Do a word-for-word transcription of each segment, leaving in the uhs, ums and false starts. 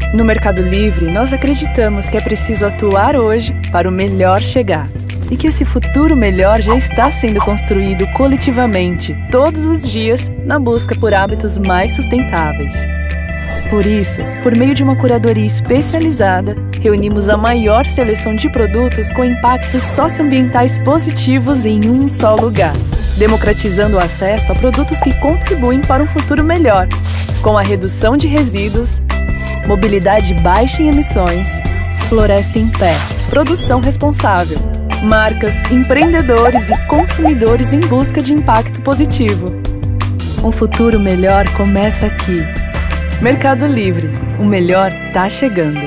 No Mercado Livre, nós acreditamos que é preciso atuar hoje para o melhor chegar. E que esse futuro melhor já está sendo construído coletivamente, todos os dias, na busca por hábitos mais sustentáveis. Por isso, por meio de uma curadoria especializada, reunimos a maior seleção de produtos com impactos socioambientais positivos em um só lugar, democratizando o acesso a produtos que contribuem para um futuro melhor, com a redução de resíduos, mobilidade baixa em emissões, floresta em pé, produção responsável, marcas, empreendedores e consumidores em busca de impacto positivo. Um futuro melhor começa aqui. Mercado Livre, o melhor tá chegando.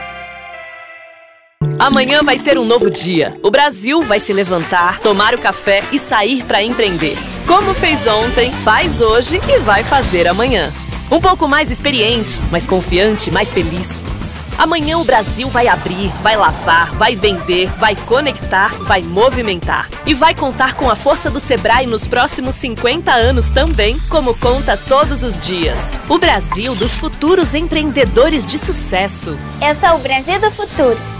Amanhã vai ser um novo dia. O Brasil vai se levantar, tomar o café e sair para empreender. Como fez ontem, faz hoje e vai fazer amanhã. Um pouco mais experiente, mais confiante, mais feliz. Amanhã o Brasil vai abrir, vai lavar, vai vender, vai conectar, vai movimentar. E vai contar com a força do Sebrae nos próximos cinquenta anos também, como conta todos os dias. O Brasil dos futuros empreendedores de sucesso. Eu sou o Brasil do futuro.